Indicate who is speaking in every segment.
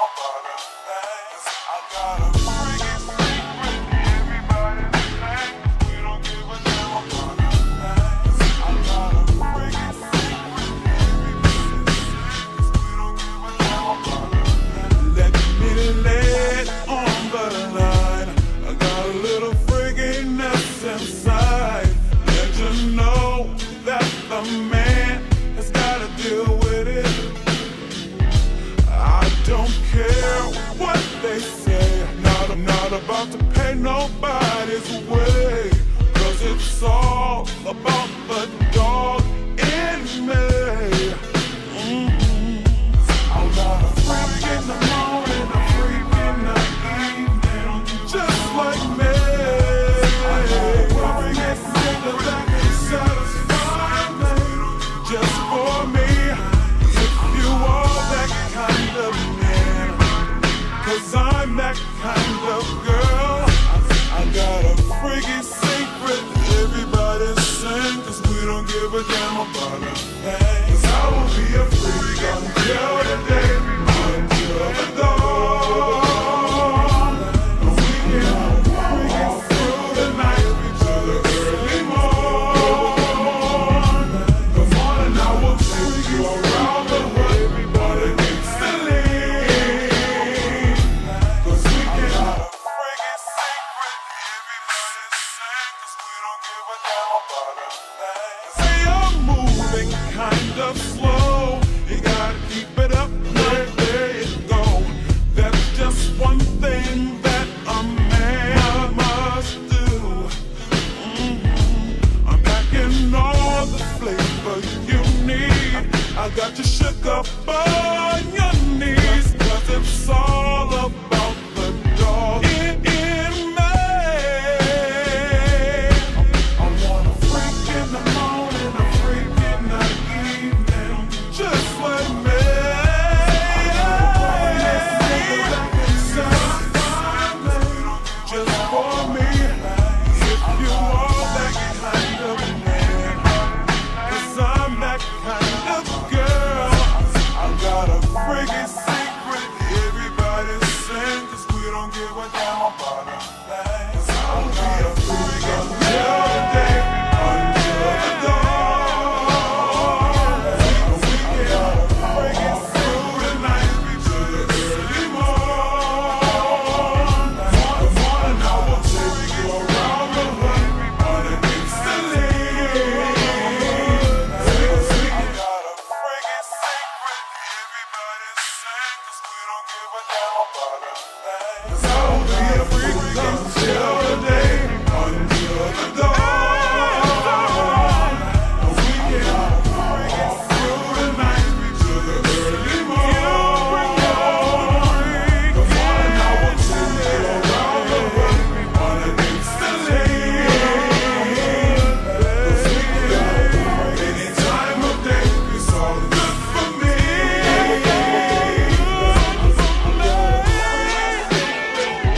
Speaker 1: About to pay nobody's way, 'cause it's all about the dog in me. I'm not a freak in the morning, a freak in the evening, just like me. Every single that can satisfy me, just for me. If you are that kind of man, 'cause I'm that kind of girl. I got a freaky secret everybody's saying, 'cause we don't give a damn about a thing. 'Cause I will be a freak until the day, until the dawn. And we can freak through the night to the early morn. The morning I will take you around the hood, but it needs to leave. 'Cause we can have a freaky secret everybody's saying, 'cause we don't give a damn about a thing. Say you're moving kind of slow, you gotta keep it up, there you go. That's just one thing that a man must do. I'm packing all the flavor you need. I got you shook up on your knees, 'cause it's all about the dog in me. I want a freak in the morning, a freak in the evening, just like me. Satisfy me, just for me. If you are that kind of man, 'cause I'm that kind of girl. I got a freaky secret everybody's saying, 'cause we don't give a damn about a thing. 'Cause I'll be a freak until the day, until the dawn. And we can freak it through the night to the early morn. The morning I will take you around the hood, but it needs to leave. 'Cause we got a freaky secret everybody's saying, 'cause we don't give a damn about a thing. 'Cause I'll be a freak until the day, until the dawn. And we can freak it through the night to the early morn. The morning I will take you around the hood, but it needs to leave. 'Cause we can any time of day, it's all good for me.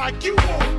Speaker 1: like you want.